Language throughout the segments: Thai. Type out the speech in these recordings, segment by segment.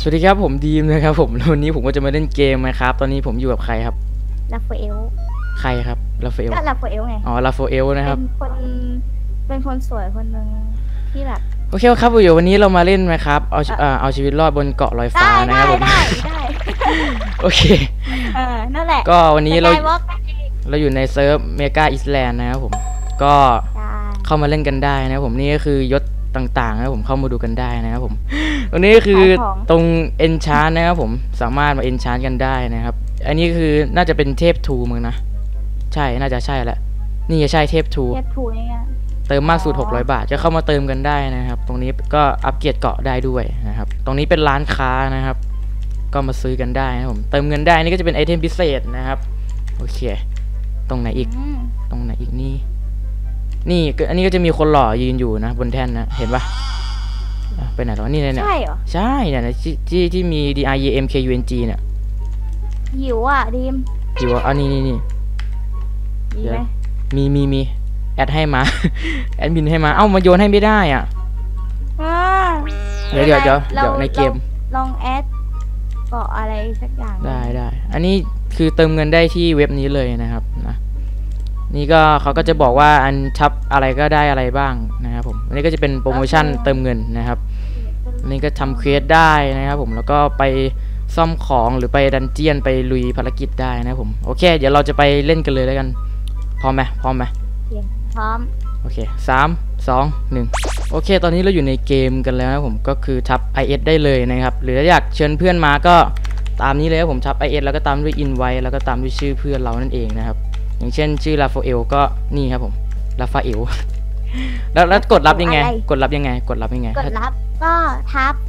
สวัสดีครับผมดีมนะครับผมวันนี้ผมก็จะมาเล่นเกมนะครับตอนนี้ผมอยู่กับใครครับลาฟาเอลใครครับลาฟาเอลก็ลาฟาเอลไงอ๋อลาฟาเอลนะครับเป็นคนสวยคนหนึ่งที่แบบโอเคครับอยู่วันนี้เรามาเล่นไหมครับเอาชีวิตรอดบนเกาะลอยฟ้านะครับผมได้โอเคนั่นแหละก็วันนี้เราอยู่ในเซิร์ฟเมกาอิสแลนด์นะครับผมก็เข้ามาเล่นกันได้นะครับผมนี่ก็คือยศต่างๆนะครับผมเข้ามาดูกันได้นะครับผมตรงนี้คือตรงเอนชานนะครับผมสามารถมาเอนชานกันได้นะครับอันนี้คือน่าจะเป็นเทพทูมึงนะใช่น่าจะใช่แหละนี่จะใช่เทพทูเนี่ยเติมมากสุด600 บาทจะเข้ามาเติมกันได้นะครับตรงนี้ก็อัปเกรดเกาะได้ด้วยนะครับตรงนี้เป็นร้านค้านะครับก็มาซื้อกันได้นะผมเติมเงินได้นี่ก็จะเป็นไอเทมพิเศษนะครับโอเคตรงไหนอีกตรงไหนอีกนี่อันนี้ก็จะมีคนหล่อยืนอยู่นะบนแท่นนะเห็นปะไปไหนแล้วนี่เนี่ยใช่เหรอใช่เนี่ยที่มี DREMKUNG เนี่ยหิวอ่ะดีมหิวอันนี้มีไหมมีแอดให้มาแอดมินให้มาเอ้ามาโยนให้ไม่ได้อ่ะเดี๋ยวในเกมลองแอดเกาะอะไรสักอย่างได้อันนี้คือเติมเงินได้ที่เว็บนี้เลยนะครับนะนี่ก็เขาก็จะบอกว่าอันชับอะไรก็ได้อะไรบ้างนะครับผมอันนี้ก็จะเป็นโปรโมชั่นเติมเงินนะครับอันนี้ก็ทำเควสได้นะครับผมแล้วก็ไปซ่อมของหรือไปดันเจียนไปลุยภารกิจได้นะครับผมโอเคเดี๋ยวเราจะไปเล่นกันเลยแล้วกันพร้อมไหมพร้อมโอเค3 2 1โอเคตอนนี้เราอยู่ในเกมกันแล้วนะผมก็คือทับ IS ได้เลยนะครับหรืออยากเชิญเพื่อนมาก็ตามนี้เลยครับผมทับ IS แล้วก็ตามด้วย invite แล้วก็ตามด้วยชื่อเพื่อนเรานั่นเองนะครับอย่างเช่นชื่อลาฟาเอลก็นี่ครับผมลาฟาเอลแล้วกดรับยังไงกดรับยังไงกดรับก็ทับ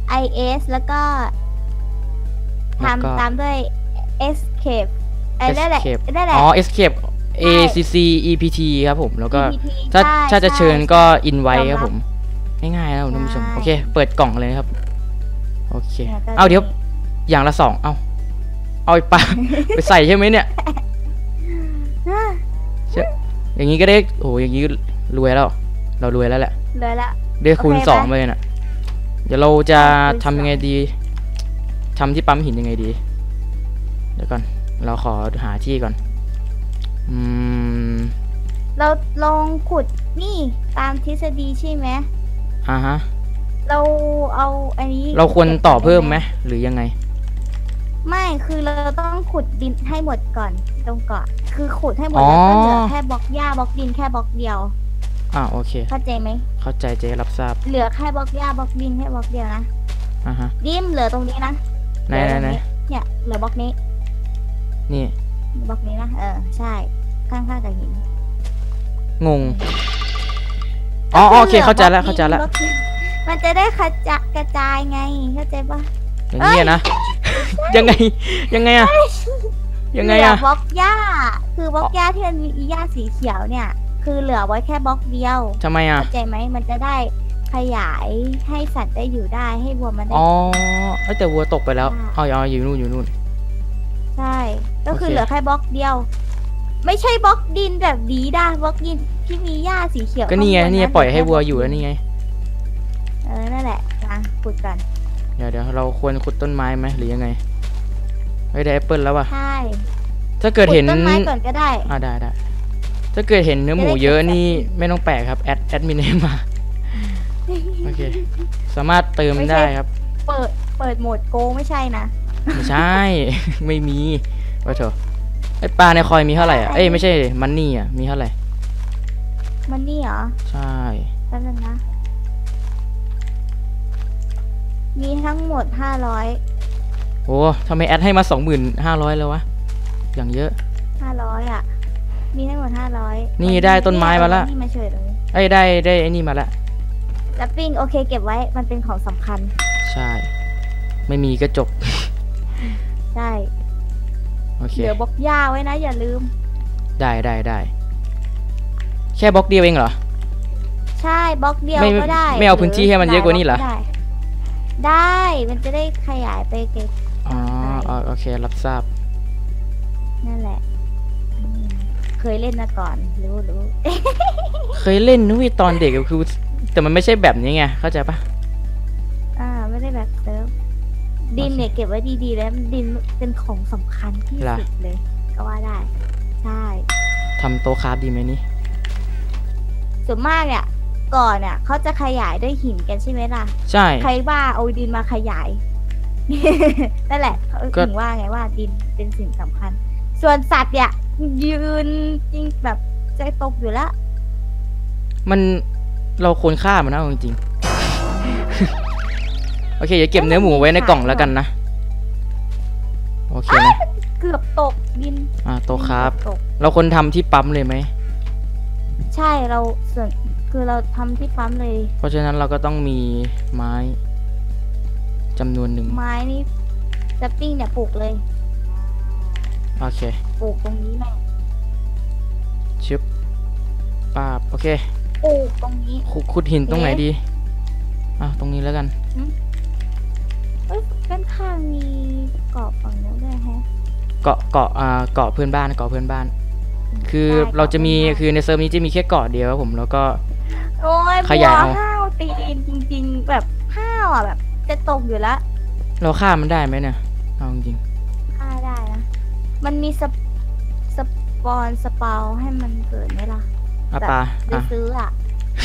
IS แล้วก็ทำตามด้วย escape ได้แหละอ๋อ escape ACCEPT ครับผมแล้วก็ถ้าจะเชิญก็ invite ครับผมง่ายๆนะท่านผู้ชมโอเคเปิดกล่องเลยครับโอเคเอาเดี๋ยวอย่างละ2เอาไปไปใส่ใช่ไหมเนี่ยอย่างนี้ก็ได้โอ้อย่างนี้รวยแล้วเรารวยแล้วแหละได้คูณ2เลยน่ะเดี๋ยวเราจะทำยังไงดีทำที่ปั๊มหินยังไงดีเดี๋ยวก่อนเราขอหาที่ก่อนเราลองขุดนี่ตามทฤษฎีใช่ไหมฮะเราเอาอันนี้เราควรต่อเพิ่มไหมหรือยังไงไม่คือเราต้องขุดดินให้หมดก่อนตรงเกาะคือขุดให้หมดแล้วก็เหลือแค่บล็อกหญ้าบล็อกดินแค่บล็อกเดียวโอเคเข้าใจไหมเข้าใจเจ๊รับทราบเหลือแค่บล็อกหญ้าบล็อกดินแค่บล็อกเดียวนะดิมเหลือตรงนี้นะไหนเนี่ยเหลือบล็อกนี้นี่บล็อกนี้นะใช่ข้างๆกับหินงงโอเคเข้าใจแล้วมันจะได้กระจายไงเข้าใจปะอย่างนี้นะยังไงอะยังไงอะบล็อกหญ้าคือบล็อกหญ้าที่มันมีหญ้าสีเขียวเนี่ยคือเหลือไว้แค่บล็อกเดียวทำไมอะเข้าใจไหมมันจะได้ขยายให้สัตว์ได้อยู่ได้ให้วัวมันได้แต่วัวตกไปแล้วอยู่นู่นใช่ก็คือเหลือแค่บล็อกเดียวไม่ใช่บล็อกดินแบบดีด้าบล็อกดินที่มีหญ้าสีเขียวก็นี่ไงนี่ปล่อยให้วัวอยู่แล้วนี่ไงนั่นแหละขุดกันเดี๋ยวเราควรขุดต้นไม้ไหมหรือยังไงได้แอปเปิลแล้วว่ะใช่ถ้าเกิดเห็นต้นไม้ก่อนก็ได้ได้ถ้าเกิดเห็นเนื้อหมูเยอะนี่ไม่ต้องแปลกครับแอดมินให้มาโอเคสามารถเติมได้ครับเปิดโหมดโกไม่ใช่นะไม่ใช่ไม่มีว่าเถอะไอปลาในคอยมีเท่าไหร่อ่ะไม่ใช่มันนี่อ่ะมีเท่าไหร่มันนี่เหรอใช่แป๊บนึงนะมีทั้งหมด500 โอ้ทำไมแอดให้มา25,000แล้ววะอย่างเยอะ 500อ่ะมีทั้งหมด500 นี่ได้ต้นไม้มาละนี่มาเฉยเลยได้ไอ้นี่มาละแล้วปิ้งโอเคเก็บไว้มันเป็นของสำคัญใช่ไม่มีก็จบใช่โอเคเดี๋ยวบล็อกหญ้าไว้นะอย่าลืมได้แค่บล็อกเดียวเองเหรอใช่บล็อกเดียวก็ได้ไม่เอาพื้นที่ให้มันเยอะกว่านี้เหรอได้มันจะได้ขยายไปเก็บโอเครับทราบนั่นแหละเคยเล่นมาก่อนรู้เคยเล่นนุ้ยตอนเด็กก็คือแต่มันไม่ใช่แบบนี้ไงเข้าใจปะไม่ได้แบบเซิร์ฟดินเนี่ยเก็บไว้ดีๆแล้วดินเป็นของสำคัญที่ล่ะสุดเลย ก็ว่าได้ ใช่ทำโต๊ะคราฟดีไหมนี่ส่วนมากเนี่ยก่อนเนี่ยเขาจะขยายด้วยหินกันใช่ไหมล่ะใช่ใครว่าเอาดินมาขยาย นั่นแหละเขาก็ถึงว่าไงว่าดินเป็นสิ่งสำคัญ ส่วนสัตว์เนี่ยยืนจริงแบบใจตกอยู่แล้วมันเราควรฆ่ามันนะเอาจริงๆ โอเคเดี๋ยวเก็บเนื้อหมูไว้ในกล่องแล้วกันนะโอเคนะเกือบตกดินโต๊ะคราฟเกือบตกเราควรทำที่ปั๊มเลยไหมใช่เราส่วนคือเราทำที่ปั๊มเลยเพราะฉะนั้นเราก็ต้องมีไม้จำนวนหนึ่งไม้นี่จะปิ้งเนี่ยปลูกเลยโอเคปลูกตรงนี้แม่ชึบป้าบโอเคปลูกตรงนี้ขุดหินตรงไหนดีตรงนี้แล้วกันเอ้ยด้านข้างมีเกาะฝั่งนู้นด้วยแฮะเกาะเพื่อนบ้านเกาะเพื่อนบ้าน คือได้เราจะมีเกาะเพื่อนบ้านคือในเซิร์ฟนี้จะมีแค่เกาะเดียวครับผมแล้วก็โอ้ยขยายบัเอาวห้าวตีนจริงๆ แบบห้าวอ่ะแบบจะตกอยู่แล้วเราฆ่ามันได้ไหมเนี่ยเอาจริงฆ่าได้นะ มันมีสปอนสเปาให้มันเกิดไหมล่ะปลาไปซื้ออ่ะ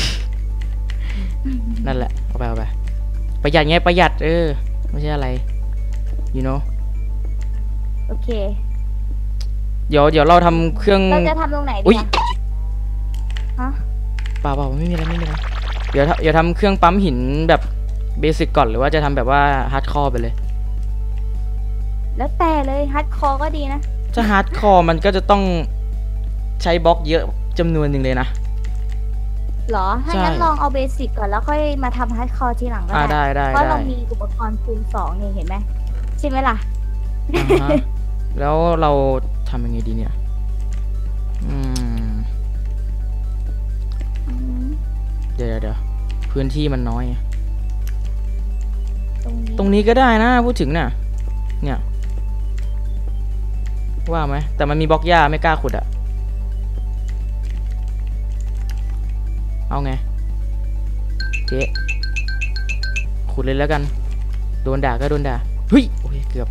นั่นแหละเอาไปประหยัดไงประหยัดไม่ใช่อะไร you know โอเคเดี๋ยวเราทำเครื่องเราจะทำตรงไหนอุ๊ดียอะฮะเปล่าไม่มีอะไรเดี๋ยวทำเครื่องปั๊มหินแบบเบสิกก่อนหรือว่าจะทำแบบว่าฮาร์ดคอร์ไปเลยแล้วแต่เลยฮัดคอก็ดีนะถ้าฮาร์ดคอร์มันก็จะต้องใช้บล็อกเยอะจำนวนหนึ่งเลยนะหรอ ถ้าใช่งั้นลองเอาเบสิกก่อนแล้วค่อยมาทำฮัดคอทีหลังก็ได้ได้เพราะเรามีอุปกรณ์คูณ2นี่เห็นไหมใช่ไหมล่ะอ่าฮะแล้วเราทำยังไงดีเนี่ยเดี๋ยวพื้นที่มันน้อย ตรงนี้ก็ได้นะพูดถึงเนี่ยว่าไหมแต่มันมีบล็อกหญ้าไม่กล้าขุดอะเอาไงเจ๊ขุดเลยแล้วกันโดนด่าก็โดนด่าเฮ้ยโอ้ยเกือบ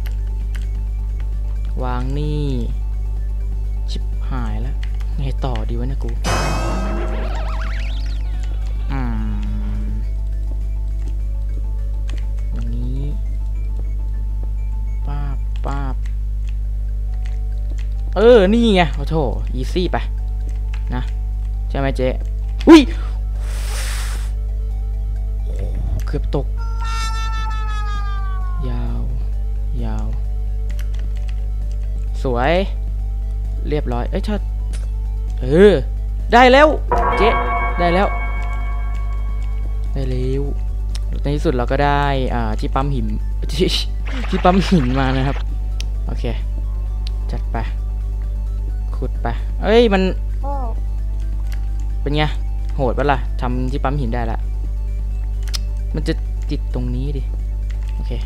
วางนี่ชิบหายแล้วไงต่อดีวะเนี่ยกูอย่างนี้ป้าบนี่ไงโอ้โถอีซี่ไปนะใช่ไหมเจ๊อุ้ยเกือบตกยาวสวยเรียบร้อยถ้าได้แล้วเจ๊ได้แล้วในที่สุดเราก็ได้ที่ปั๊มหิน ที่ปั๊มหินมานะครับโอเคจัดไปขุดไปมันโอ้เป็นไงโหดปะล่ะทำที่ปั๊มหินได้ละมันจะติดตรงนี้ดิโอเค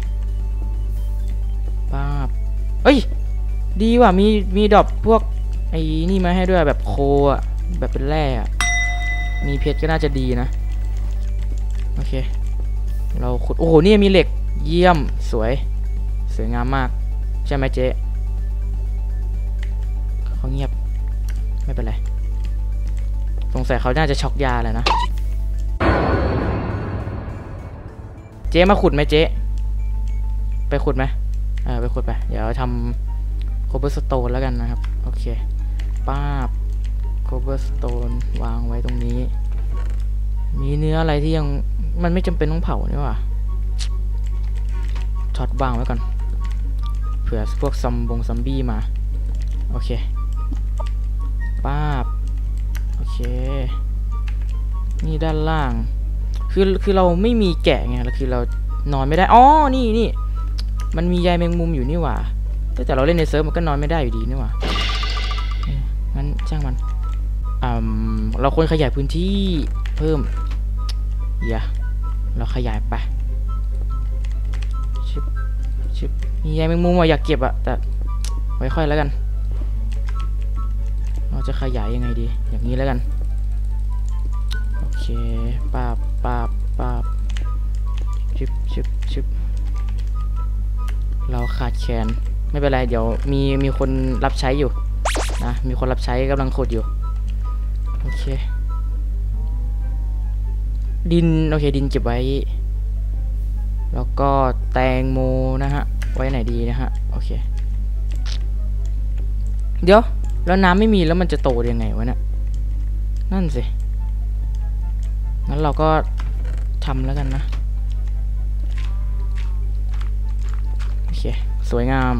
ป้าบดีว่ะมีดอกพวกไอ้นี่มาให้ด้วยแบบโคอะแบบเป็นแร่อะมีเพชรก็น่าจะดีนะโอเคเราขุดโอ้โหนี่มีเหล็กเยี่ยมสวยงามมากใช่ไหมเจ๊เขาเงียบไม่เป็นไรสงสัยเขาน่าจะช็อกยาแหละนะเจ๊มาขุดไหมเจ๊ไปขุดไหมไปขุดไปเดี๋ยวทำโคเบอร์สโตนแล้วกันนะครับโอเคป้าบโคเบอร์สโตนวางไว้ตรงนี้มีเนื้ออะไรที่ยังมันไม่จำเป็นต้องเผานี่หว่าช็อตวางไว้ก่อนเผื่อพวกซอมบี้มาโอเคป้าบโอเคนี่ด้านล่างคือเราไม่มีแกะไงแล้วคือเรานอนไม่ได้นี่มันมีใยแมงมุมอยู่นี่หว่าแต่เราเล่นในเซิร์ฟมันก็นอนไม่ได้อยู่ดีนี่หว่างั้นช่างมันเราควรขยายพื้นที่เพิ่มเราขยายไปชิบมีใยแมงมุมอยากเก็บอะแต่ไว้ค่อยแล้วกันเราจะขยายยังไงดีอย่างนี้แล้วกันโอเคป้าบชิบดแคลนไม่เป็นไรเดี๋ยวมีคนรับใช้อยู่นะมีคนรับใช้กำลังขุดอยู่โอเคดินโอเคดินเก็บไว้แล้วก็แตงโมนะฮะไว้ไหนดีนะฮะโอเคเดี๋ยวแล้วน้ำไม่มีแล้วมันจะโตยังไงวะเนี่ยนั่นสิงั้นเราก็ทำแล้วกันนะโอเคสวยงาม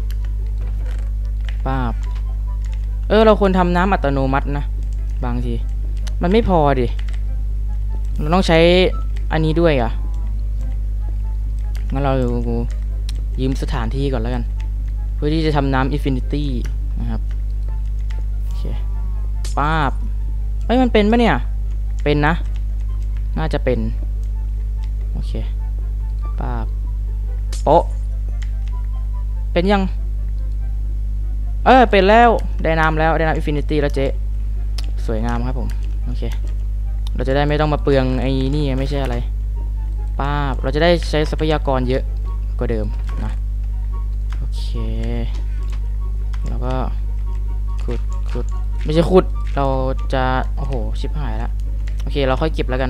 ป้าบเราควรทำน้ำอัตโนมัตินะบางทีมันไม่พอดิเราต้องใช้อันนี้ด้วยอ่ะงั้นเรายืมสถานที่ก่อนแล้วกันเพื่อที่จะทำน้ำอินฟินิตี้นะครับโอเคป้าบมันเป็นปะเนี่ยเป็นนะน่าจะเป็นโอเคป้าบโป๊ะเป็นยังเป็นแล้วได้น้ำแล้วได้น้ำอินฟินิตี้แล้วเจ๊สวยงามครับผมโอเคเราจะได้ไม่ต้องมาเปลืองไอ้นี่ไม่ใช่อะไรป้าบเราจะได้ใช้ทรัพยากรเยอะกว่าเดิมนะโอเคแล้วก็ขุดไม่ใช่ขุดเราจะโอ้โหชิบหายแล้วโอเคเราค่อยเก็บแล้วกัน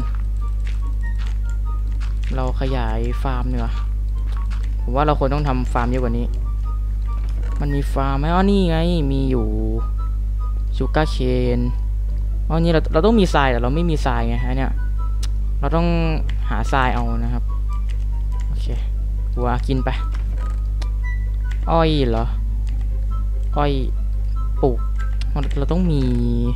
เราขยายฟาร์มเนีกว่ยผมว่าเราควรต้องทำฟาร์มเยอะกว่านี้มันมีฟาร์มไหมนี่ไงมีอยู่ชูการ์เคนนี่เราต้องมีทรายแต่เราไม่มีทรายไงฮะเนี่ยเราต้องหาทรายเอานะครับโอเควัวกินไปอ้อยเหรออ้อยปลูกเราต้องมี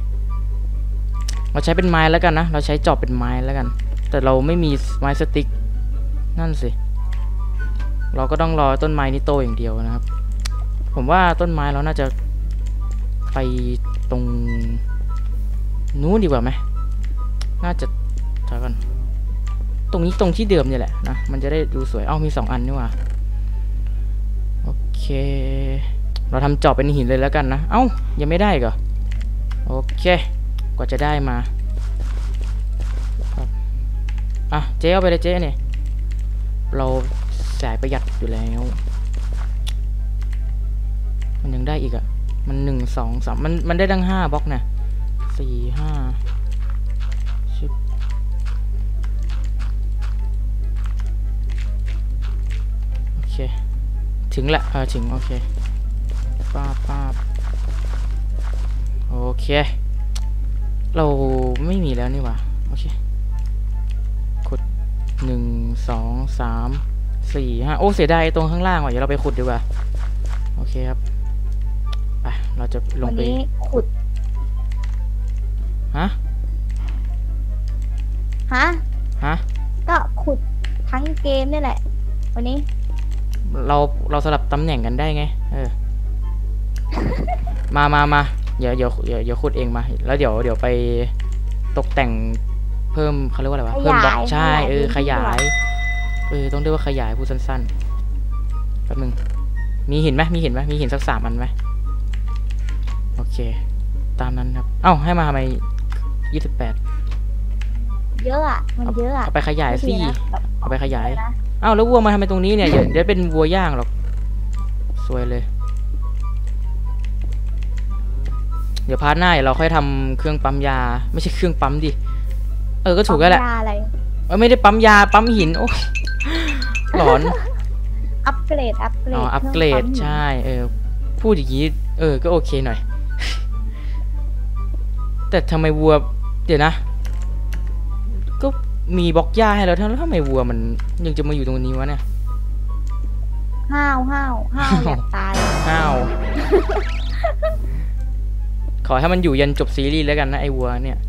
เราใช้เป็นไม้แล้วกันนะเราใช้จอบเป็นไม้แล้วกันแต่เราไม่มีไม้สติ๊กนั่นสิเราก็ต้องรอต้นไม้นี้โตอย่างเดียวนะครับผมว่าต้นไม้เราน่าจะไปตรงนู้นดีกว่าไหมน่าจะถอยก่อนตรงนี้ตรงที่เดิมเนี่ยแหละนะมันจะได้ดูสวยมี2 อันนี่หว่าโอเคเราทำจอบเป็นหินเลยแล้วกันนะยังไม่ได้เหรอโอเคกว่าจะได้มาเจ๊เอาไปเลยเจ๊เนี่ยเราสายประหยัดอยู่แล้วมันยังได้อีกอ่ะมัน1 2 3มันได้ตั้ง5 บล็อกนะ4 5ชิบโอเคถึงละถึงโอเคป้าบโอเคเราไม่มีแล้วนี่หว่าโอเคขุด1 2 3 4 5เสียดายตรงข้างล่างว่ะเดี๋ยวเราไปขุดดีกว่าโอเคครับไปเราจะลงไปขุดฮะก็ขุดทั้งเกมนี่แหละวันนี้เราสลับตำแหน่งกันได้ไงมาเดี๋ยวขุดเองมาแล้วเดี๋ยวไปตกแต่งเพิ่มเขาเรียกว่าอะไรวะเพิ่มบล็อกใช่ขยายต้องเรียกว่าขยายพูดสั้นๆแป๊บนึงมีหินไหมมีหินสัก3 อันไหมโอเคตามนั้นครับให้มาทำไม28 เยอะอ่ะมันเยอะอ่ะเอาไปขยายสิเอาไปขยายแล้ววัวมาทำไมตรงนี้เนี่ยเดี๋ยวเป็นวัวย่างหรอกสวยเลยเดี๋ยวพาร์ทหน้าเราค่อยทำเครื่องปั๊มยาไม่ใช่เครื่องปั๊มดิก็ถูกแล้วแหละไม่ได้ปั๊มยาปั๊มหินโอ้หลอนอัปเกรดอัปเกรดใช่พูดอย่างนี้ก็โอเคหน่อยแต่ทำไมวัวเดี๋ยวนะก็มีบล็อกหญ้าให้แล้วทำไมวัวมันยังจะมาอยู่ตรงนี้วะเนี่ยห้าวอยากตายห้าวขอให้มันอยู่ยันจบซีรีส์แล้วกันนะไอ้วัวเนี่ย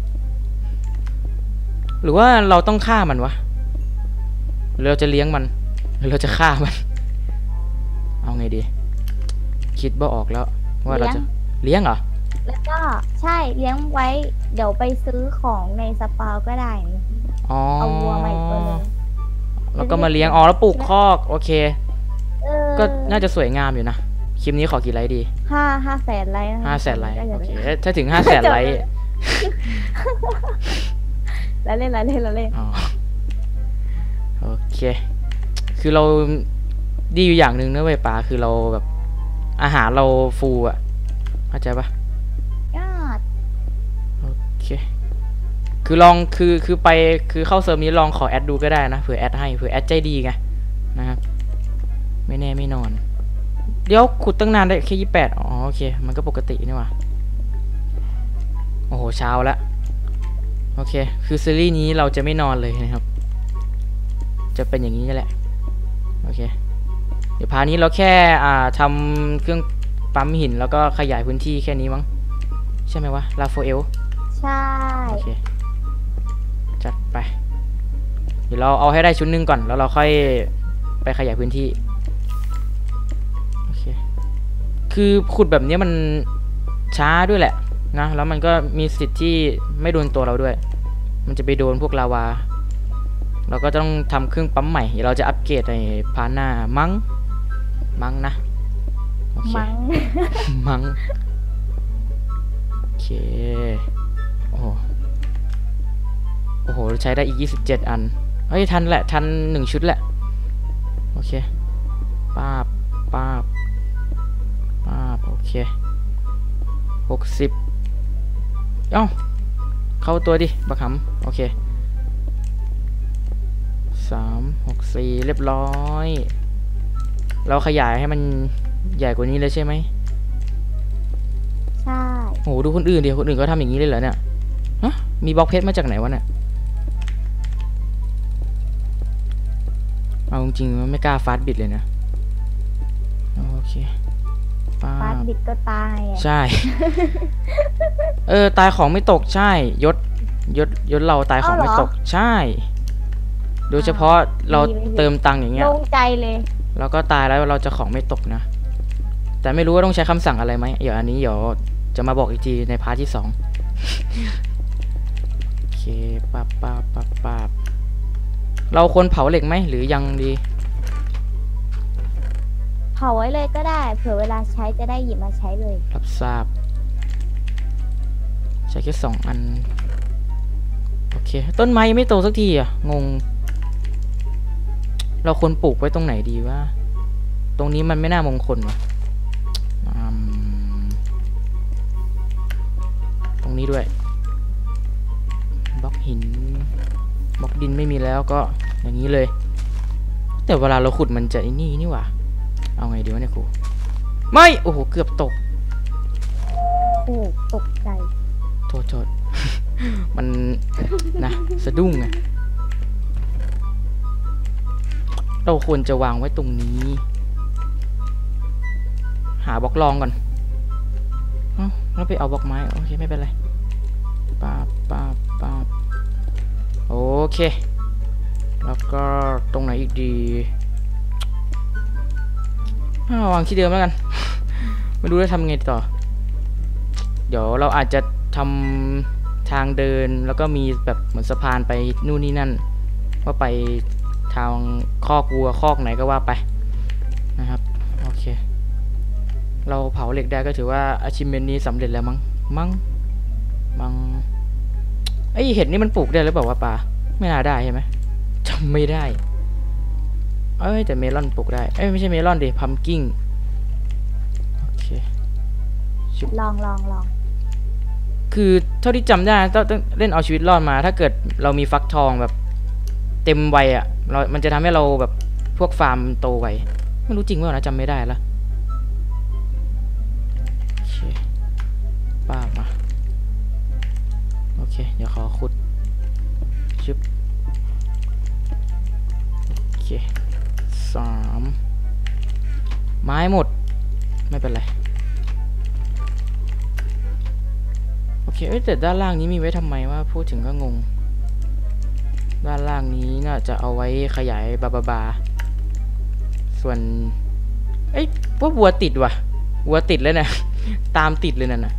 หรือว่าเราต้องฆ่ามันวะหรือเราจะเลี้ยงมันหรือเราจะฆ่ามันเอาไงดีคิดบ่ออกแล้วว่าเราจะเลี้ยงเหรอแล้วก็ใช่เลี้ยงไว้เดี๋ยวไปซื้อของในสปาก็ได้เอาวัวมาอีกตัวนึงแล้วก็มาเลี้ยงแล้วปลูกคอกโอเคก็น่าจะสวยงามอยู่นะคลิปนี้ขอกี่ไลค์ดี 5 แสนไลค์ 5 แสนไลค์โอเคถ้าถึง5 แสนไลค์แล้วเล่นโอเคคือเราดีอยู่อย่างหนึ่งนะเว้ยป๋าคือเราแบบอาหารเราฟูอ่ะเข้าใจปะยอดโอเคคือลองคือไปคือเข้าเซิร์ฟนี้ลองขอแอดดูก็ได้นะเผื่อแอดให้เผื่อแอดใจดีไงนะครับไม่แน่ไม่นอนเดี๋ยวขุดตั้งนานได้แค่28อ๋อโอเคมันก็ปกตินี่หว่าโอ้โหเช้าแล้วโอเคคือซีรีส์นี้เราจะไม่นอนเลยนะครับจะเป็นอย่างนี้แหละโอเคเดี๋ยวพาร์ทนี้เราแค่ทำเครื่องปั๊มหินแล้วก็ขยายพื้นที่แค่นี้มั้งใช่ไหมวะลาโฟเอลใช่โอเคจัดไปเดี๋ยวเราเอาให้ได้ชุดหนึ่งก่อนแล้วเราค่อยไปขยายพื้นที่โอเคคือขุดแบบนี้มันช้าด้วยแหละนะแล้วมันก็มีสิทธิ์ที่ไม่โดนตัวเราด้วยมันจะไปโดนพวกลาวาเราก็ต้องทำเครื่องปั๊มใหม่เดี๋ยวเราจะอัปเกรดในพาร์ทหน้ามั้งนะโอเคมั้งมั้งโอเคโอ้โหโอ้โหใช้ได้อีก27อันเฮ้ยทันแหละทัน1ชุดแหละโอเคป้าบป้าบป้าบโอเค60เอ้าเข้าตัวดิบักหำโอเค364เรียบร้อยเราขยายให้มันใหญ่กว่านี้เลยใช่ไหมใช่โอ้โหดูคนอื่นดิคนอื่นก็ทำอย่างนี้เลยเหรอเนี่ยฮะมีบล็อกเพชรมาจากไหนวะเนี่ยเอาจริงๆไม่กล้าฟาสต์บิดเลยนะโอเคป้าฟาดบิดก็ตายอะใช่ ตายของไม่ตกใช่ยศเราตายของไม่ตกใช่ โดยเฉพาะเราเติมตังค์อย่างเงี้ยโล่งใจเลยเราก็ตายแล้วเราจะของไม่ตกนะแต่ไม่รู้ว่าต้องใช้คำสั่งอะไรไหมเดี๋ยวอันนี้เดี๋ยวจะมาบอกอีกทีในพาร์ทที่2โอเคปั๊บเราควรเผาเหล็กไหมหรือยังดีเผาไว้เลยก็ได้เผื่อเวลาใช้จะได้หยิบมาใช้เลยรับทราบใช้แค่2อันโอเคต้นไม้ยังไม่โตสักทีอ่ะงงเราควรปลูกไว้ตรงไหนดีวะตรงนี้มันไม่น่ามงคลวะตรงนี้ด้วยบล็อกหินบล็อกดินไม่มีแล้วก็อย่างนี้เลยแต่เวลาเราขุดมันจะไอ้นี่หว่าเอาไงดีวะเนี่ยครูไม่โอ้โหเกือบตกโอ้ตกใจโทษ มัน นะสะดุ้งไงเราควรจะวางไว้ตรงนี้ หาบล็อกรองก่อนแล้วไปเอาบล็อกไม้โอเคไม่เป็นไรป้าบโอเคแล้วก็ตรงไหนอีกดีวางที่เดิมแล้วกัน ไม่รู้จะทำไงต่อเดี๋ยวเราอาจจะทำทางเดินแล้วก็มีแบบเหมือนสะพานไปนู่นนี่นั่นว่าไปทางคอกวัวคอกไหนก็ว่าไปนะครับโอเคเราเผาเหล็กได้ก็ถือว่า achievement นี้สำเร็จแล้วมั้งไอเห็ดนี่มันปลูกได้หรือเปล่าวะปลาไม่น่าได้ใช่ไหมจำไม่ได้แต่เมลอนปลูกได้ไม่ใช่เมลอนดิพัมกิ้งโอเคลองคือเท่าที่จำได้ต้องเล่นเอาชีวิตรอดมาถ้าเกิดเรามีฟักทองแบบเต็มวัยอ่ะมันจะทำให้เราแบบพวกฟาร์มโตไวไม่รู้จริงว่านะจำไม่ได้ละโอเคป้ามาโอเคเดี๋ยวขอขุดชึบโอเค3ไม้หมดไม่เป็นไรโอเคแต่ด้านล่างนี้มีไว้ทำไมว่าพูดถึงก็งงด้านล่างนี้น่าจะเอาไว้ขยายบาส่วนว่าวัวติดว่ะวัวติดแล้วนะ ตามติดเลยนั่นน่ะ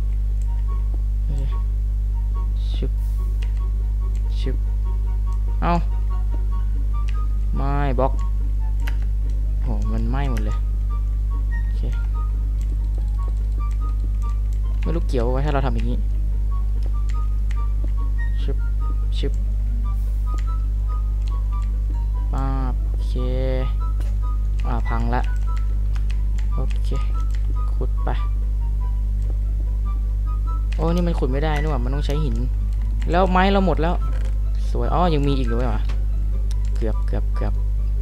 ชึบเอาไม่บล็อกโหมันไหม้หมดเลยโอเคไม่รู้เกี่ยวไว้ถ้าเราทำอย่างนี้ชึบป้าโอเคพนี่มันขุดไม่ได้นี่หว่ามันต้องใช้หินแล้วไม้เราหมดแล้วสวยยังมีอีกด้วยวะเกือบ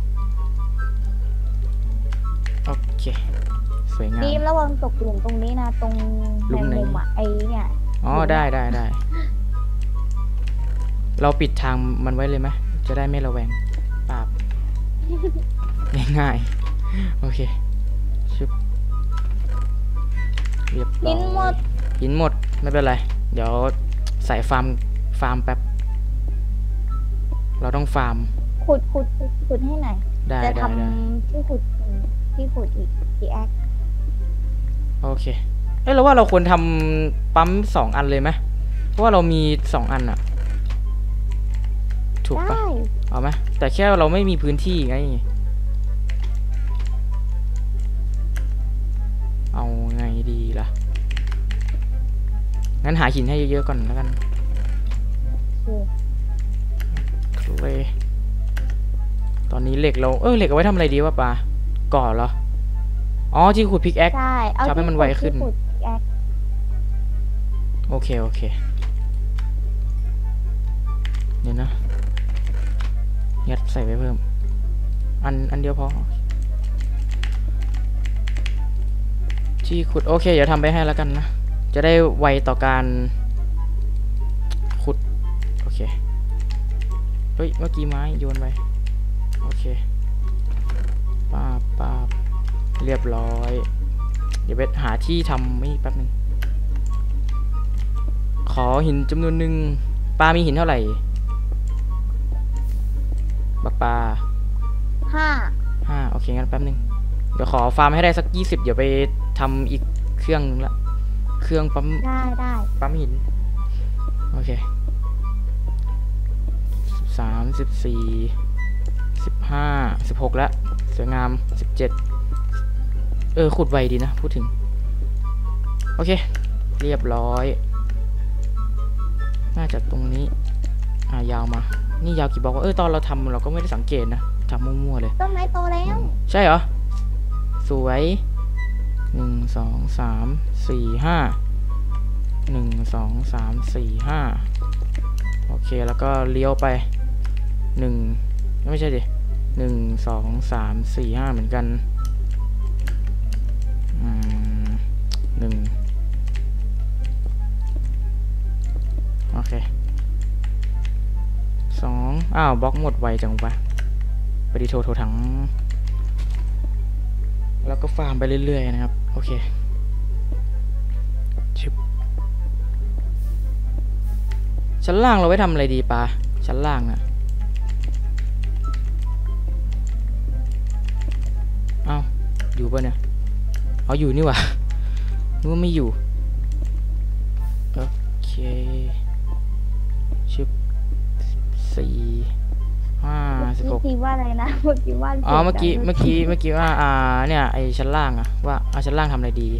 โอเคสวยงามดีมระวังตกหลุมตรงนี้นะตรงหลุในมไหนมุมอ่ะไอเนี่ยได้เราปิดทางมันไว้เลยไหมจะได้ไม่ระแวงปราบ ง่ายๆโอเคชุบเรียบร้อยหินหมดไม่เป็นไรเดี๋ยวใส่ฟาร์มแป๊บเราต้องฟาร์มขุดให้หน่อยจะทำที่ขุดอีกที่แอคโอเคเราว่าเราควรทำปั๊ม2 อันเลยไหมเพราะว่าเรามี2 อันอะถูกปะเอาไหมแต่แค่เราไม่มีพื้นที่ไงเอาไงดีล่ะงั้นหาหินให้เยอะๆก่อนแล้วกันเลยตอนนี้เหล็กเราเหล็กเอาไว้ทำอะไรดีวะปาก่อเหรอที่ขุดพิกแอคทำให้มันไวขึ้นโอเคเดี๋ยวนะยัดใส่ไปเพิ่มอันเดียวพอที่ขุดโอเคเดี๋ยวทำไปให้แล้วกันนะจะได้ไวต่อการขุดโอเคเฮ้ยเมื่อกี้ไม้โยนไปโอเคป้าบเรียบร้อยเดี๋ยวไปหาที่ทำไม่แป๊บนึงขอหินจำนวนหนึ่งปลามีหินเท่าไหร่บักปลา5โอเคงั้นแป๊บนึงเดี๋ยวขอฟาร์มให้ได้สัก20เดี๋ยวไปทำอีกเครื่องนึงละเครื่องปั๊มได้ปั๊มหินโอเค13 14 15 16แล้วสวยงาม17ขุดไวดีนะพูดถึงโอเคเรียบร้อยน่าจะตรงนี้ยาวมานี่ยาวกี่บล็อกวะตอนเราทำเราก็ไม่ได้สังเกตนะทำมั่วๆเลยต้นไม้โตแล้วใช่เหรอสวย1 2 3 4 5 1 2 3 4 5โอเคแล้วก็เลี้ยวไป1ไม่ใช่ดิ1 2 3 4 5เหมือนกัน1โอเค2บล็อกหมดไวจังวะไปดีโทรถังแล้วก็ฟาร์มไปเรื่อยๆนะครับโอเคชั้นล่างเราไว้ทำอะไรดีปะชั้นล่างอะอยู่ป่ะเนี่ยอยู่นี่วะนึกว่าไม่อยู่โอเคชิบ4 5 16 คิดว่าอะไรนะเมื่อกี้ว่าเมื่อกี้ว่าเนี่ยไอชั้นล่างว่าชั้นล่างทำอะไรดี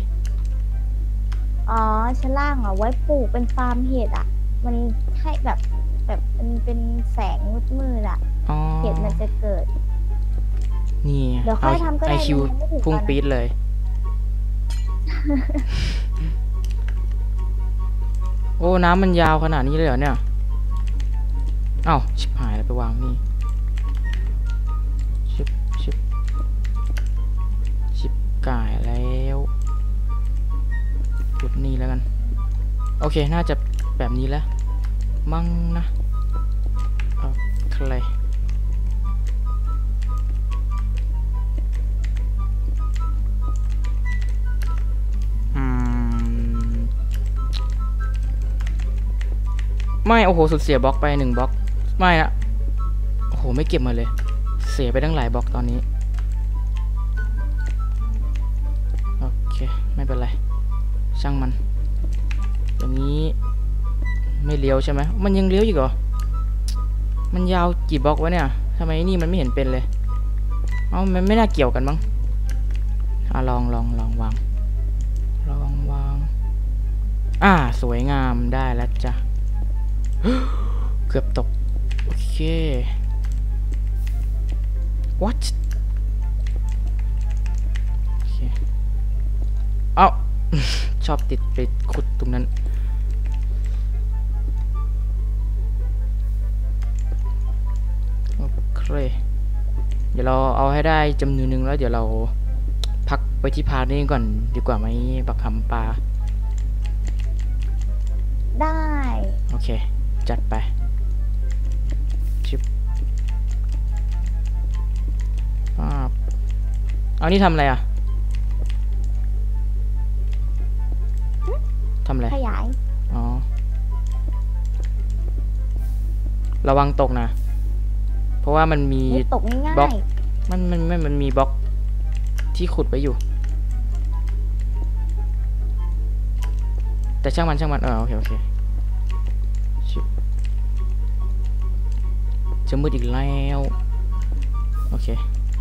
ชั้นล่างไว้ปลูกเป็นฟาร์มเห็ดมันให้แบบมันเป็นแสงมืดเห็ดมันจะเกิดนี่เดี๋ยวค่อยทำก็ได้ IQ พุ่งปี๊ดเลยโอ้น้ำมันยาวขนาดนี้เลยเหรอเนี่ยชิบหายแล้วไปวางนี่ชิบก่ายแล้วจุดนี้แล้วกันโอเคน่าจะแบบนี้แล้วมั่งนะโอเคไม่โอ้โหสุดเสียบล็อกไป1บล็อกไม่นะโอ้โหไม่เก็บมาเลยเสียไปตั้งหลายบล็อกตอนนี้โอเคไม่เป็นไรช่างมันอย่างนี้ไม่เลี้ยวใช่ไหมมันยังเลี้ยวอีกเหรอมันยาวกี่บล็อกวะเนี่ยทำไมนี่มันไม่เห็นเป็นเลยมันไม่น่าเกี่ยวกันมั้งลองวางสวยงามได้แล้วจ้ะเกือบตกโอเค what โอเคชอบติดไปขุดตรงนั้นเลยเดี๋ยวเราเอาให้ได้จำนวนหนึ่งแล้วเดี๋ยวเราพักไปที่พาร์ทนี้ก่อนดีกว่าไหมบักคำปลาได้โอเคจัดไปชิบป้าบเอานี่ทำอะไรอ่ะทำอะไรขยายอ๋อระวังตกนะเพราะว่ามันมีไม่ตกง่ายบล็อก มันมีบล็อกที่ขุดไว้อยู่แต่ช่างมันโอเคชิบจะมืดอีกแล้วโอเค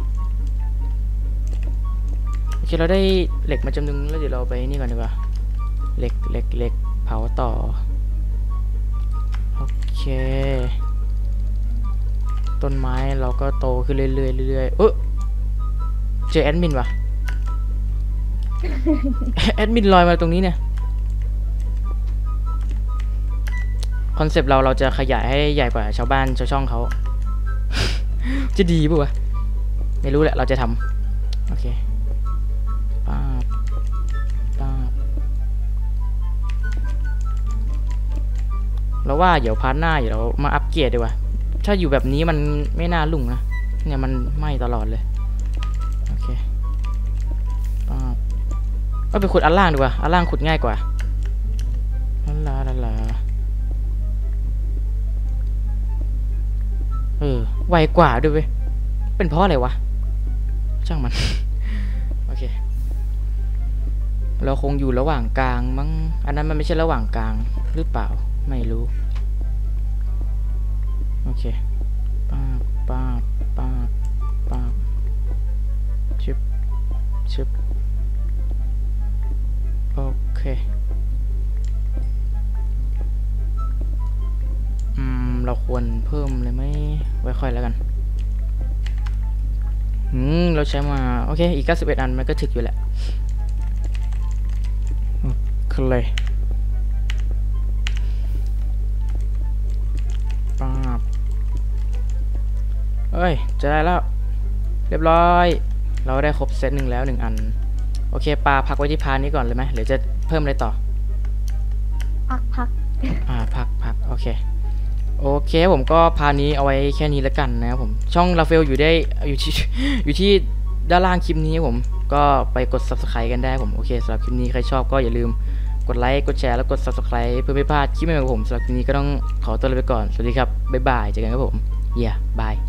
เราได้เหล็กมาจำนวนนึงแล้วเดี๋ยวเราไปนี่ก่อนดีกว่าเหล็กเผาต่อโอเคต้นไม้เราก็โตขึ้นเรื่อยเจอแอดมินว่ะ แอดมินลอยมาตรงนี้เนี่ยคอนเซปต์เราจะขยายให้ใหญ่กว่าชาวบ้านชาวช่องเขา จะดีป่ะวะไม่รู้แหละเราจะทำโอเคป้าบเราว่าเดี๋ยวพาร์ทหน้าเดี๋ยวเรามาอัปเกรดดีกว่าถ้าอยู่แบบนี้มันไม่น่าลุ่งนะเนี่ยมันไหม้ตลอดเลยโอเคป้าบเอาไปขุดอันล่างดีกว่าอันล่างขุดง่ายกว่าลาไวกว่าด้วยเว้ยเป็นเพราะอะไรวะช่างมัน โอเคเราคงอยู่ระหว่างกลางมั้งอันนั้นมันไม่ใช่ระหว่างกลางหรือเปล่าไม่รู้โอเคป้าบชึบโอเคเราควรเพิ่มเลยไหมไว้ค่อยแล้วกันเราใช้มาโอเคอีก91อันมันก็ถึกอยู่แหละโอเคป้าบเอ้ยจะได้แล้วเรียบร้อยเราได้ครบเซตหนึ่งแล้ว1อันโอเคปลาพักไว้ที่พานี้ก่อนเลยไหมหรือจะเพิ่มอะไรต่อพักพักโอเคผมก็พานี้เอาไว้แค่นี้แล้วกันนะครับผมช่องราเฟลอยู่ที่ด้านล่างคลิปนี้ผมก็ไปกด subscribe กันได้ผมโอเคสำหรับคลิปนี้ใครชอบก็อย่าลืมกดไลค์กดแชร์แล้วกด subscribe เพื่อไม่พลาดคลิปใหม่ๆของผมสำหรับคลิปนี้ก็ต้องขอตัวลาไปก่อนสวัสดีครับบ๊ายบายเจอกันครับผมบาย